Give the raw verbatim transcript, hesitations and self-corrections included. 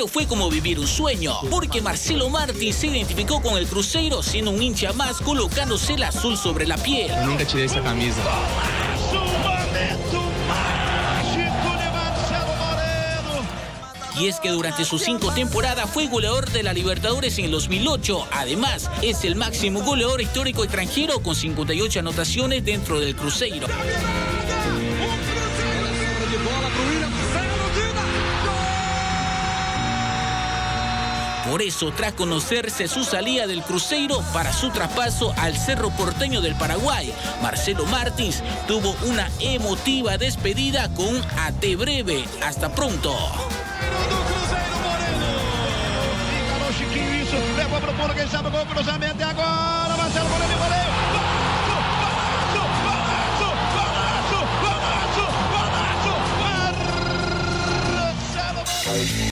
pero fue como vivir un sueño, porque Marcelo Martins se identificó con el Cruzeiro siendo un hincha más, colocándose el azul sobre la piel. Eu nunca tirei essa camisa. Y es que durante sus cinco temporadas fue goleador de la Libertadores en el dos mil ocho. Además, es el máximo goleador histórico extranjero con cincuenta y ocho anotaciones dentro del Cruzeiro. Por eso, tras conocerse su salida del Cruzeiro para su traspaso al Cerro Porteño del Paraguay, Marcelo Martins tuvo una emotiva despedida con un "Até breve", hasta pronto. Chiquinho, isso, levou pro Português, sabe o gol, cruzamento e agora Marcelo Moreno, goleiro!